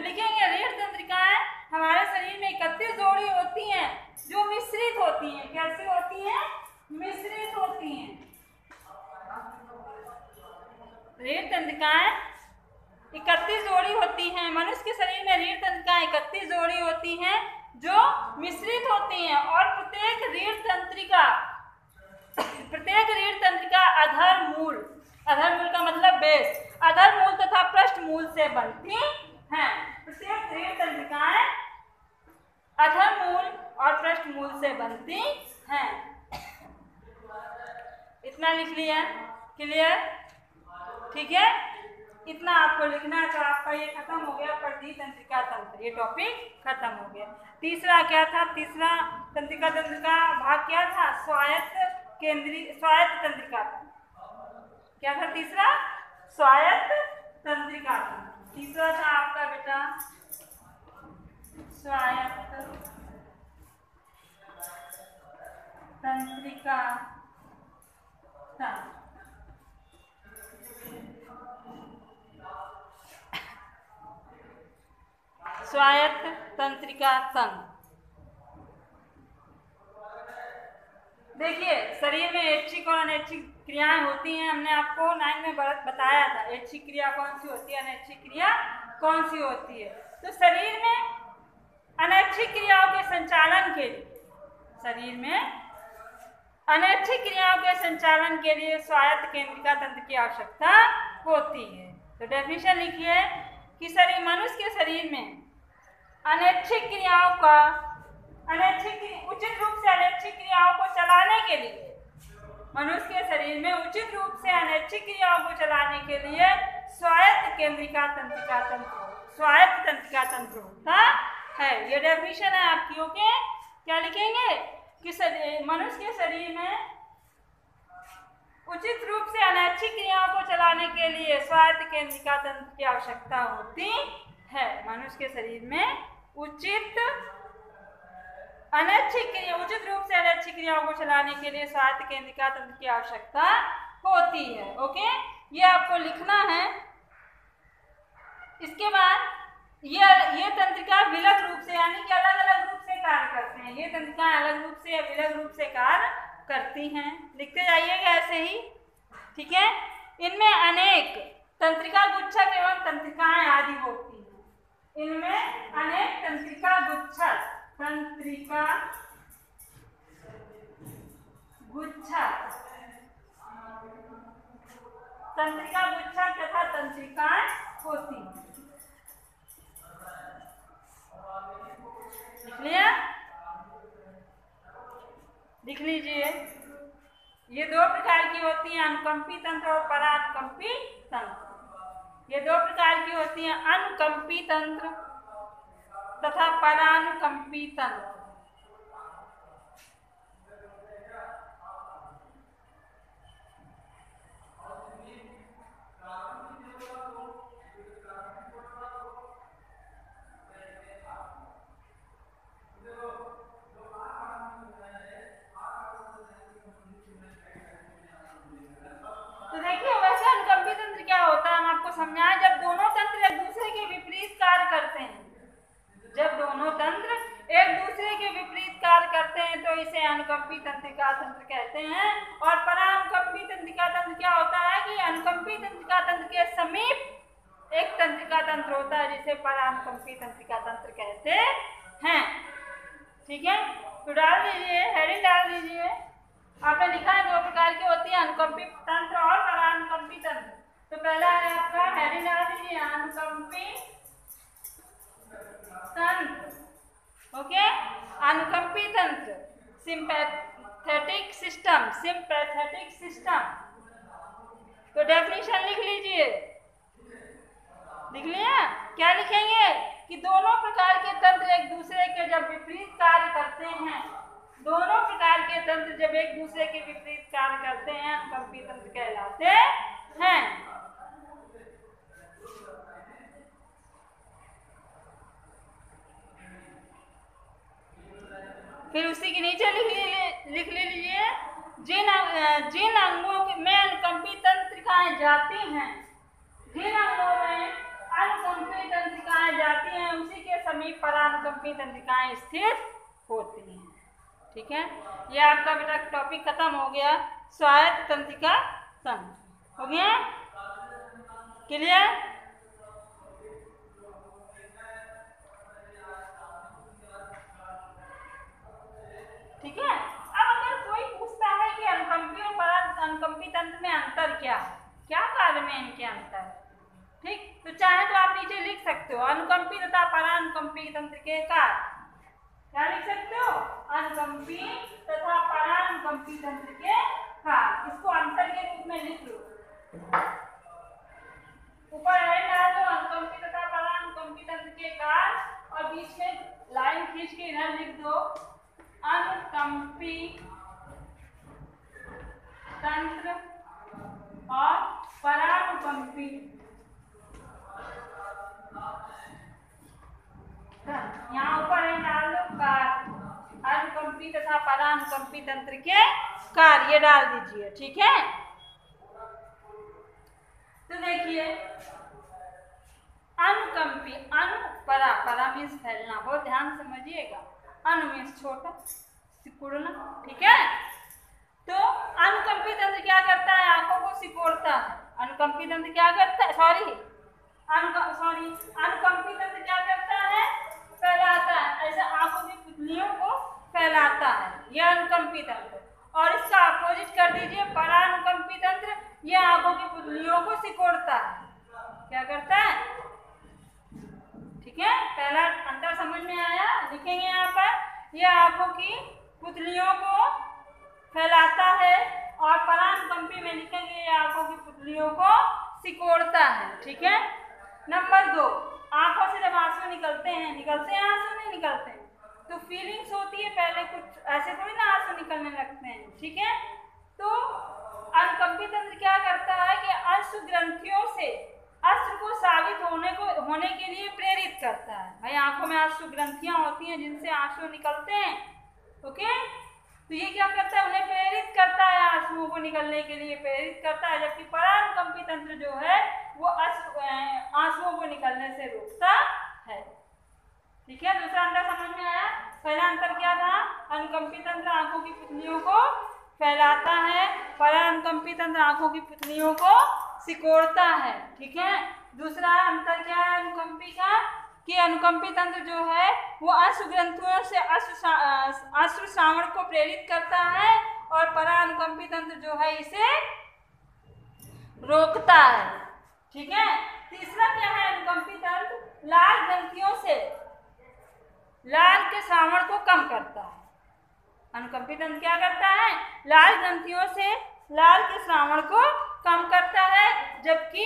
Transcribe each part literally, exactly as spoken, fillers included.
लिखेंगे रीढ़ तंत्रिकाएं हमारे शरीर में इकतीस जोड़ी होती हैं जो मिश्रित होती हैं। कैसी होती हैं? मिश्रित होती हैं। रीढ़ तंत्रिकाएं इकतीस जोड़ी होती हैं। मनुष्य के शरीर में रीढ़ तंत्रिकाएं इकतीस जोड़ी होती हैं जो मिश्रित होती हैं और प्रत्येक रीढ़ तंत्रिका प्रत्येक रीढ़ तंत्रिका अधर मूल, अधर मूल का मतलब बेस, अधर मूल तथा पृष्ठ मूल से बनती हैं। प्रत्येक रीढ़ तंत्रिकाएं अधर मूल और पृष्ठ मूल से बनती हैं। इतना लिख लिया? क्लियर? ठीक है, इतना आपको लिखना है। तो आपका ये खत्म हो गया प्रति तंत्रिका तंत्र, ये टॉपिक खत्म हो गया। तीसरा क्या था? तीसरा तंत्रिका तंत्र का भाग क्या था? स्वायत्त केंद्रीय स्वायत्त तंत्रिका तंत्र। क्या था तीसरा? स्वायत्त तंत्रिका तंत्र। तीसरा था आपका बेटा स्वायत्त तंत्रिका तंत्र। स्वायत्त तंत्रिका तंत्र। देखिए, शरीर में ऐच्छिक और अनैच्छिक क्रियाएं होती हैं। हमने आपको नाइन में बताया था ऐच्छिक क्रिया कौन सी होती है, अनैच्छिक क्रिया कौन सी होती है। तो शरीर में अनैच्छिक क्रियाओं के संचालन के लिए शरीर में अनैच्छिक क्रियाओं के संचालन के लिए स्वायत्त केंद्रिका तंत्र की आवश्यकता होती है। तो डेफिनेशन लिखिए कि शरीर मनुष्य के शरीर में अनैच्छिक क्रियाओं का अनैच्छिक उचित रूप से अनैच्छिक क्रियाओं को चलाने के लिए मनुष्य के शरीर में उचित रूप से अनैच्छिक क्रियाओं को चलाने के लिए स्वायत्त केंद्रिका तंत्रिका तंत्र स्वायत्त तंत्रिका तंत्र होता है। ये डेफिनेशन है आपकी। ओके, क्या लिखेंगे कि मनुष्य के शरीर में उचित रूप से अनैच्छिक क्रियाओं को चलाने के लिए स्वायत्त केंद्रिका तंत्र की आवश्यकता होती है। मनुष्य के शरीर में उचित अनैच्छिक क्रिया उचित रूप से अनैच्छिक क्रियाओं को चलाने के लिए स्वायत्त केंद्रिका तंत्र की आवश्यकता होती है। ओके, ये आपको लिखना है। इसके बाद ये ये तंत्रिका विलग रूप से यानी कि अलग अलग रूप से कार्य करते हैं। ये तंत्रिकाएं अलग रूप से या विलग रूप से कार्य करती हैं। लिखते जाइएगा ऐसे ही। ठीक है, इनमें अनेक तंत्रिका गुच्छक एवं तंत्रिकाएं आदि होती हैं। इनमें अनेक तंत्रिका गुच्छक तंत्रिका गुच्छक तंत्रिका गुच्छक तथा तंत्रिकाएं होती हैं। लिख लिया? लिख लीजिए। ये दो प्रकार की होती हैं, अनुकंपी तंत्र और परानुकंपी तंत्र। ये दो प्रकार की होती हैं, अनुकंपी तंत्र तथा परानुकंपी तंत्र। तो देखिए, वैसे अनुकंपी तंत्र क्या होता है हम आपको समझाएं। जब दोनों तंत्र एक दूसरे के विपरीत कार्य करते हैं जब दोनों तंत्र एक दूसरे के विपरीत कार्य करते हैं तो इसे अनुकंपी तंत्रिका तंत्र कहते हैं। और परानुकंपी तंत्रिका तंत्र क्या होता है कि अनुकंपी तंत्रिका तंत्र के समीप एक तंत्रिका तंत्र होता है जिसे परानुकंपी तंत्रिका तंत्र कहते हैं। ठीक है, तो डाल दीजिए, हेडिंग डाल दीजिए। आपने लिखा है दो प्रकार की होती है, अनुकंपी तंत्र और परानुकंपी तंत्र। तो पहला है आपका, हेडिंग डाल दीजिए, अनुकंपी तंत्र। ओके, अनुकंपी तंत्र सिंपैथेटिक सिस्टम सिंपैथेटिक सिस्टम। तो डेफिनेशन लिख लीजिए। लिख लिया? क्या लिखेंगे कि दोनों प्रकार के तंत्र एक दूसरे के जब विपरीत कार्य करते हैं दोनों प्रकार के तंत्र जब एक दूसरे के विपरीत कार्य करते हैं अनुकंपी तंत्र कहलाते हैं। फिर उसी के नीचे लिख लीजिए लिख लीजिए जिन जिन अंगों में अनुकंपी तंत्रिकाएं जाती हैं जिन अंगों में अनुकंपी तंत्रिकाएं तंत्रिकाएं जाती हैं उसी के समीप परानुकंपी तंत्रिकाएं स्थिर होती हैं। ठीक है, ये आपका बेटा टॉपिक खत्म हो गया। स्वायत्त तंत्रिका तंत्र हो गया क्लियर। ठीक है, अब अगर कोई पूछता है कि अनुकंपी और परानुकंपी तंत्र में अंतर क्या है, क्या कार्य में इनके अंतर, ठीक, तो चाहे तो आप नीचे लिख सकते हो अनुकंपी तथा परानुकंपी तंत्र के कार्य। क्या लिख सकते हो, अनुकंपी तथा परानुकंपी तंत्र के कार्य, इसको अंतर के रूप में लिख लो। ऊपर लाइन डाल दो अनुकंपी तथा परानुकंपी तंत्र के कार्य और बीच में लाइन खींच के इधर लिख दो अनुकंपी तंत्र और परानुकंपी तंत्र। यहाँ ऊपर है डाल दो कार्य, अनुकंपी तथा परानुकंपी तंत्र के कार्य डाल दीजिए। ठीक है, तो देखिए अनुकंपी, अनु परा, परा मीन्स फैलना, बहुत ध्यान समझिएगा, अनु मीन्स छोटा, सिकुड़ना। ठीक है, तो अनुकंपी तंत्र क्या करता है, आंखों को सिकोड़ता है। अनुकंपी तंत्र क्या करता है, सॉरी सॉरी अनुकंपी तंत्र क्या करता है, फैलाता है, ऐसे आंखों की पुतलियों को फैलाता है, यह अनुकंपी तंत्र। और इसका अपोजिट कर दीजिए परानुकंपी तंत्र, यह आंखों की पुतलियों को सिकोड़ता है। क्या करता है, ठीक है, पहला अंतर समझ में आया, लिखेंगे यहाँ पर, यह आंखों की पुतलियों को फैलाता है और परानुकंपी में लिखेंगे यह आंखों की पुतलियों को सिकोड़ता है। ठीक है, नंबर दो, आंखों से जब आंसू निकलते हैं, निकलते हैं आंसू, नहीं निकलते हैं, तो फीलिंग्स होती है, पहले कुछ ऐसे थोड़ी ना आंसू निकलने लगते हैं। ठीक है, तो अनुकंपी तंत्र क्या करता है कि अश्रु ग्रंथियों से अश्रु को साबित होने को होने के लिए प्रेरित करता है। भाई आंखों में अश्रु ग्रंथियां होती हैं जिनसे आंसू निकलते हैं। ओके, तो ये क्या करता है, उन्हें प्रेरित करता है, आंसुओं को निकलने के लिए प्रेरित करता है, जबकि परानुकंपी तंत्र जो है वो आंसुओं को निकलने से रोकता है। ठीक है, दूसरा अंतर समझ में आया। पहला अंतर क्या था, अनुकंपी तंत्र आंखों की पुतलियों को फैलाता है, परानुकंपी तंत्र आंखों की पुतलियों को सिकोड़ता है। ठीक है, दूसरा अंतर क्या है अनुकंपी का, कि अनुकंपी तंत्र जो है वो अश्रु ग्रंथियों से अश्रु श्रावण को प्रेरित करता है और परानुकंपी तंत्र जो है इसे रोकता है। ठीक है, तीसरा क्या है अनुकंपी तंत्र, लाल ग्रंथियों से लाल के श्रावण को कम करता है। अनुकंपी तंत्र क्या करता है, लाल ग्रंथियों से लाल के श्रावण को कम करता है, जबकि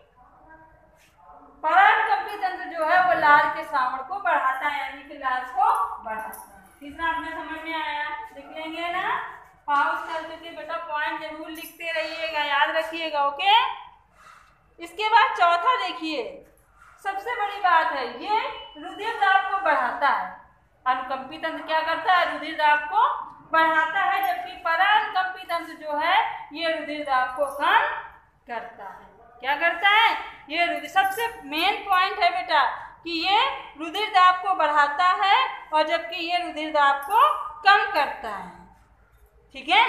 परानुकंपी तंत्र जो है वो लाल के श्रावण को बढ़ाता है, यानी कि लाल को बढ़ाता है। तीसरा आपने समझ में आया, लिख लेंगे ना, पाउस कर करके बेटा पॉइंट जरूर लिखते रहिएगा, याद रखिएगा। ओके, इसके बाद चौथा देखिए, सबसे बड़ी बात है, ये रुधिर दाब को बढ़ाता है। अनुकंपी तंत्र क्या करता है, रुधिर दाब को बढ़ाता है, जबकि परानुकंपी तंत्र जो है ये रुधिर दाब को कम करता है। क्या करता है, ये रुधिर, सबसे मेन पॉइंट है बेटा कि ये रुधिर दाब को बढ़ाता है और जबकि ये रुधिर दाब को कम करता है। ठीक है,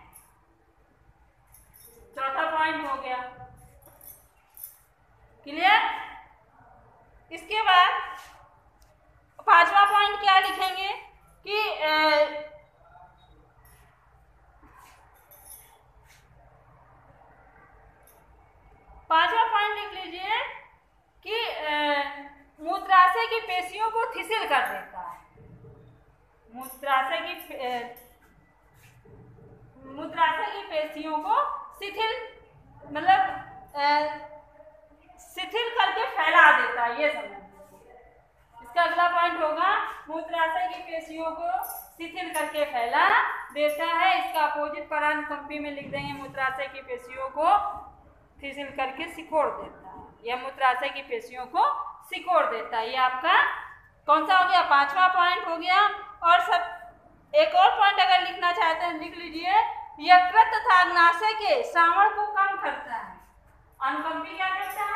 चौथा पॉइंट हो गया क्लियर। इसके बाद पांचवा पॉइंट क्या लिखेंगे कि ए, पांचवा पॉइंट लिख लीजिए कि मूत्राशय की पेशियों को थिसिल कर देता है। मूत्राशय की मूत्राशय की पेशियों को शिथिल, मतलब शिथिल करके फैला देता है, ये समझ। इसका अगला पॉइंट होगा मूत्राशय की पेशियों को शिथिल करके फैला देता है। इसका अपोजिट परानुकंपी में लिख देंगे, मूत्राशय की पेशियों को शिथिल करके सिकोड़ देता है, यह मूत्राशय की पेशियों को सिकोड़ देता है। ये आपका कौन सा हो गया, पांचवा पॉइंट हो गया। और सब एक और पॉइंट अगर लिखना चाहते हैं लिख लीजिए, यकृत तथा अग्नाशय के श्रावण को कम करता है। अनुकंपी क्या करता है,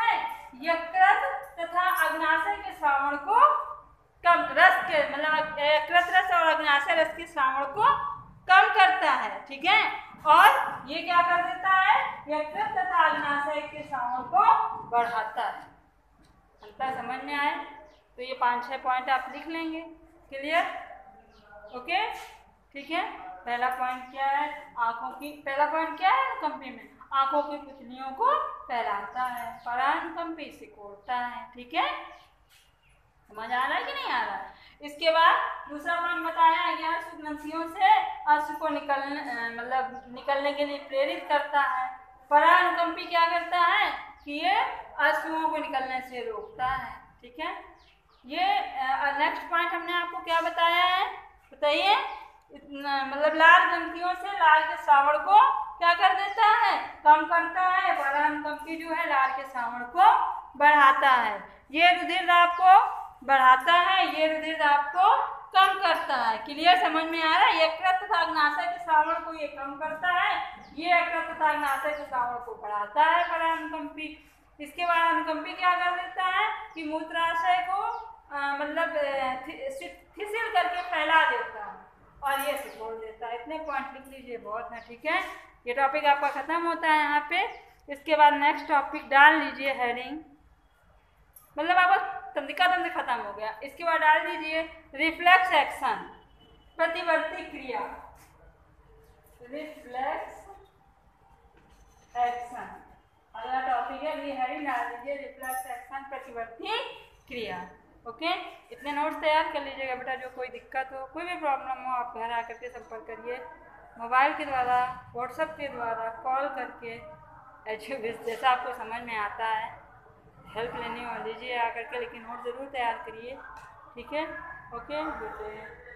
यकृत तथा अग्नाशय के श्रावण को कम रस के मतलब यकृत रस और अग्नाशय रस के श्रावण को कम करता है, ठीक है। और ये क्या कर देता है, यकृत तथा अग्नाशय के श्रावण को बढ़ाता है। अंतर समझ में आए तो ये पांच छह पॉइंट आप लिख लेंगे। क्लियर, ओके, ठीक है। पहला पॉइंट क्या है, आंखों की पहला पॉइंट क्या है अनुकंपी में, आंखों की पुतलियों को फैलाता है, परानुकंपी सिकोड़ता है, ठीक है। समझ आ रहा है कि नहीं आ रहा है। इसके बाद दूसरा पॉइंट बताया है कि अश्रु ग्रंथियों से अश्रु को निकलने मतलब निकलने के लिए प्रेरित करता है। परानुकंपी क्या करता है कि ये अश्रुओं को निकलने से रोकता है, ठीक है। ये नेक्स्ट पॉइंट हमने आपको क्या बताया है बताइए, मतलब लाल ग्रंथियों से लाल के श्रावण को क्या कर देता है, कम करता है। परानुकंपी जो है लाल के श्रावण को बढ़ाता है। ये रुधिर दाब को बढ़ाता है, ये रुधिर दाब को कम करता है। क्लियर, समझ में आ रहा है। यकृत तथा अग्नाशय के श्रावण को ये कम करता है, ये यकृत तथा अग्नाशय के श्रावण को बढ़ाता है परानुकंपी। इसके बाद अनुकंपी क्या कर देता है कि मूत्राशय को आ, मतलब फिसल करके फैला देता है और ये सिकोड़ देता है। इतने पॉइंट लिख लीजिए, बहुत है, ठीक है। ये टॉपिक आपका खत्म होता है यहाँ पे। इसके बाद नेक्स्ट टॉपिक डाल लीजिए हेडिंग, मतलब आपका तंत्रिका तंत्र खत्म हो गया। इसके बाद डाल दीजिए रिफ्लेक्स एक्शन, प्रतिवर्ती क्रिया, रिफ्लेक्स एक्शन अगला टॉपिक है। ये हेडिंग डाल दीजिए रिफ्लेक्स एक्शन, प्रतिवर्ती क्रिया। ओके, इतने नोट्स तैयार कर लीजिएगा बेटा। जो कोई दिक्कत हो, कोई भी प्रॉब्लम हो, आप घर आकर के संपर्क करिए, मोबाइल के द्वारा, व्हाट्सएप के द्वारा, कॉल करके, जैसा आपको समझ में आता है हेल्प लेनी हो लीजिए आकर के, लेकिन नोट ज़रूर तैयार करिए, ठीक है। Okay, good day.